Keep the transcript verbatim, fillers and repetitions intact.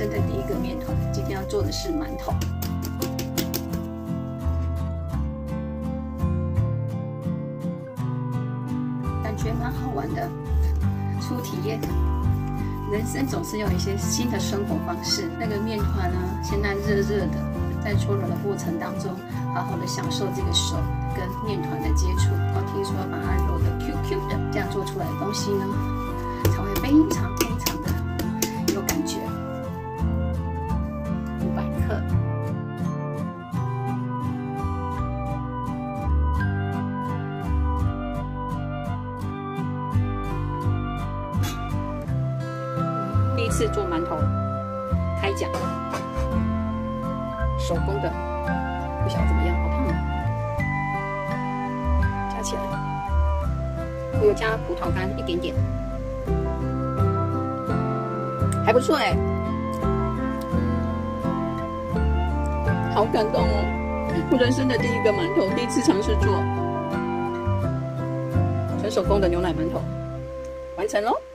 生的第一个面团，今天要做的是馒头。感觉蛮好玩的，初体验。人生总是有一些新的生活方式。那个面团呢，现在热热的，在搓揉的过程当中，好好的享受这个手跟面团的接触。然后听说把它揉的 Q Q 的，这样做出来的东西呢，才会非常非常的有感觉。五百克。第一次做馒头，开讲，手工的，不晓得怎么样，好烫啊！加起来，我有加葡萄干一点点，还不错哎，好感动哦！我人生的第一个馒头，第一次尝试做，纯手工的牛奶馒头，完成喽！